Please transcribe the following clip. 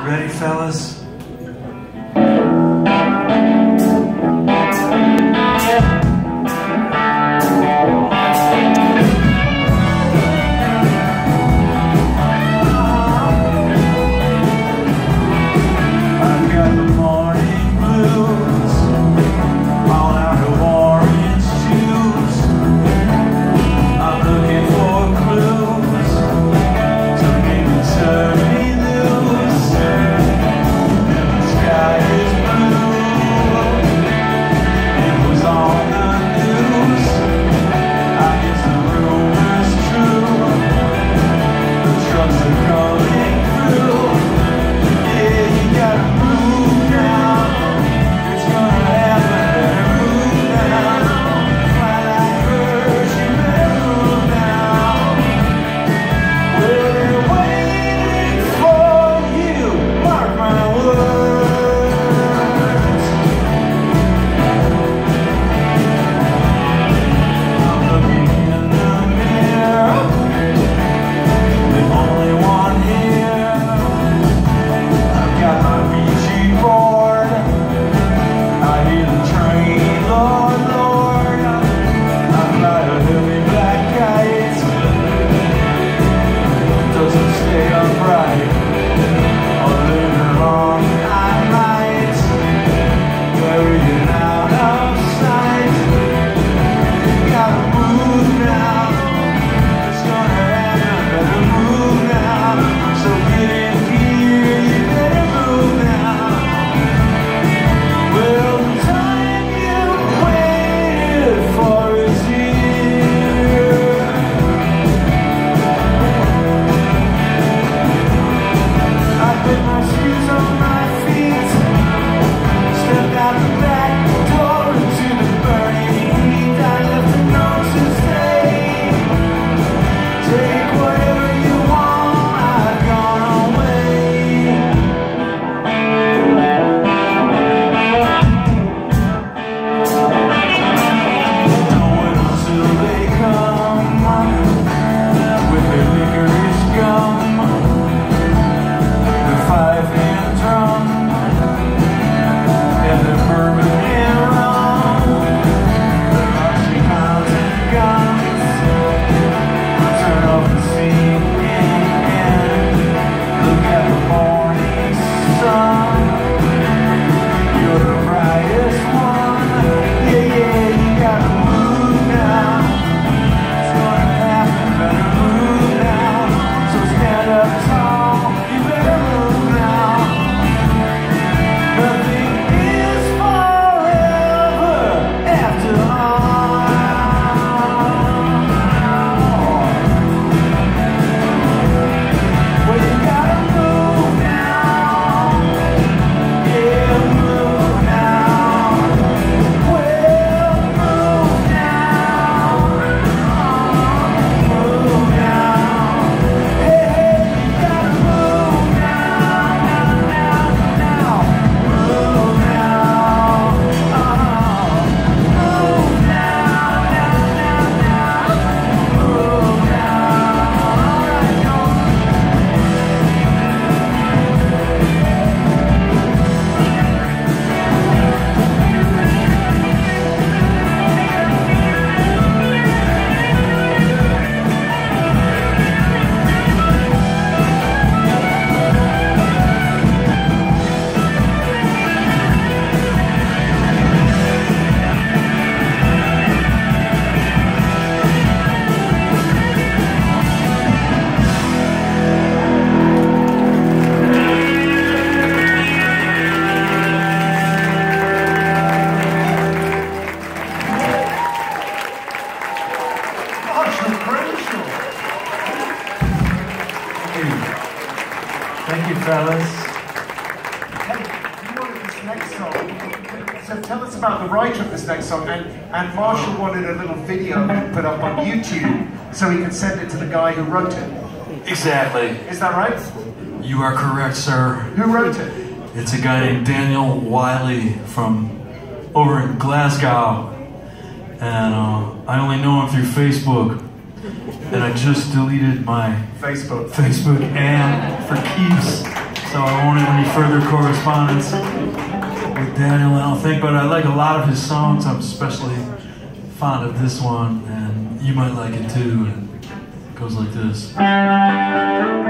Ready, fellas? Thank you, fellas. Hey, you wanted this next song. So tell us about the writer of this next song. And Marshall wanted a little video put up on YouTube so he could send it to the guy who wrote it. Exactly. Is that right? You are correct, sir. Who wrote it? It's a guy named Daniel Wiley from over in Glasgow. And I only know him through Facebook. And I just deleted my Facebook and for keeps. so I won't have any further correspondence with Daniel, I don't think, but I like a lot of his songs. I'm especially fond of this one, and you might like it too. And it goes like this.